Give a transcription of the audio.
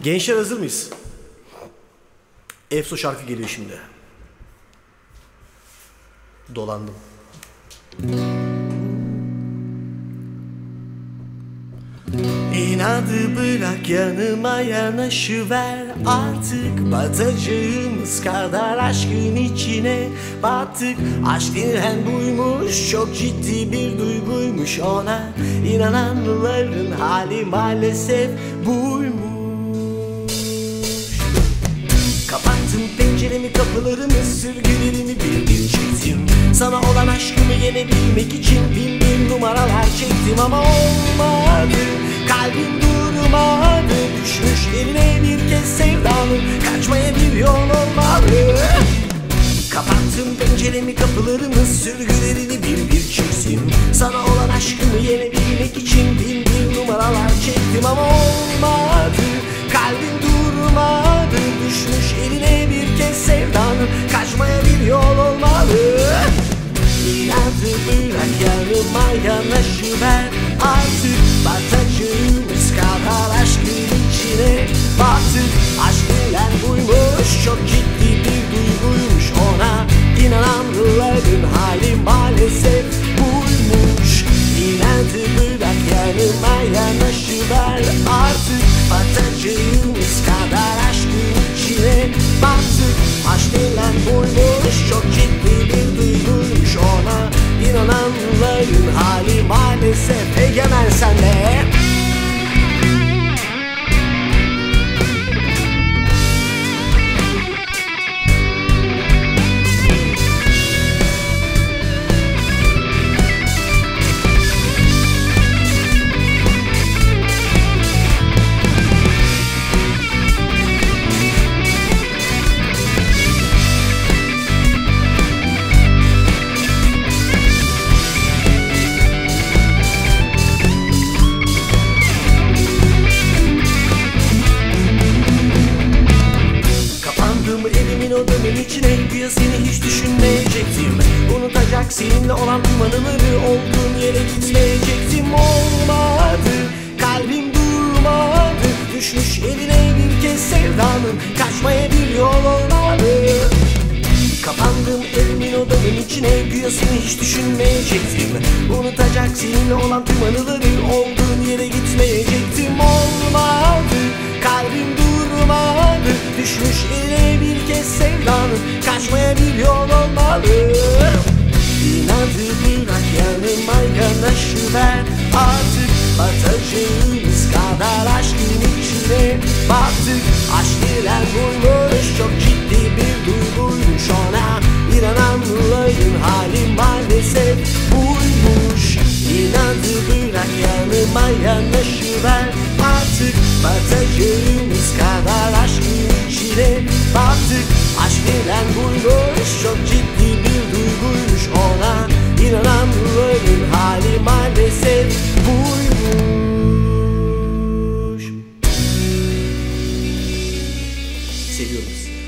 Gençler hazır mıyız? Efso şarkı geliyor şimdi. Dolandım. İnadı bırak, yanıma yanaşıver artık. Batacağımız kadar aşkın içine battık. Aşk denen buymuş, çok ciddi bir duyguymuş. Ona inananların hali maalesef buymuş. Kapattım penceremi, kapılarımı, sürgülerimi bir bir çektim. Sana olan aşkımı yenebilmek için bin bin numaralar çektim ama olmadı. Kalbim durmadı, düşmüş eline bir kez sevdanın. Kaçmaya bir yol olmalı. Kapattım penceremi, kapılarımı, sürgülerini bir bir çektim. Sana olan aşkımı yenebilmek için bin bin numaralar çektim ama olmadı. Kalbim durmadı, düşmüş eline bir kez sevdanın. Kaçmaya bir yol olmalı. İnadı bırak, yanıma yanaşıver artık. Batacağımız kadar aşkın içine battık. Aşk denen buymuş, çok ciddi bir duyguymuş. Ona inananların hali maalesef buymuş. İnadı bırak, yanıma yanaşıver artık. Batacağımız kadar aşkın içine battık. Aşk denen buymuş, çok ciddi bir duyguymuş. Ona inananların hali maalesef. Egemen senle. Odanın içine, güya seni hiç düşünmeyecektim. Unutacak seninle olan tüm anıları, olduğun yere gitmeyecektim. Olmadı, kalbim durmadı, düşmüş eline bir kez sevdanın. Kaçmaya bir yol olmalı. Kapandım evimin, odanın içine, güya seni hiç düşünmeyecektim. Unutacak seninle olan tüm anıları, olduğun yere gitmeyecektim. Olmadı, kalbim durmadı, düşmüş eline bir kez sevdanın. Kaçmaya bir yol olmalı. İnadı bırak, yanıma yanaşıver artık. Batacağımız kadar aşkın içine battık. Aşk denen buymuş, çok ciddi bir duyguymuş. Ona inananların hali maalesef buymuş. İnadı bırak, yanıma yanaşıver artık. Batacağımız kadar aşkın içine battık. Aşk denen buymuş, çok ciddi bir duyguymuş. Ona inananların hali maalesef buymuş. Seviyoruz.